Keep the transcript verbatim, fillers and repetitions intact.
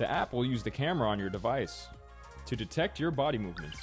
The app will use the camera on your device to detect your body movements.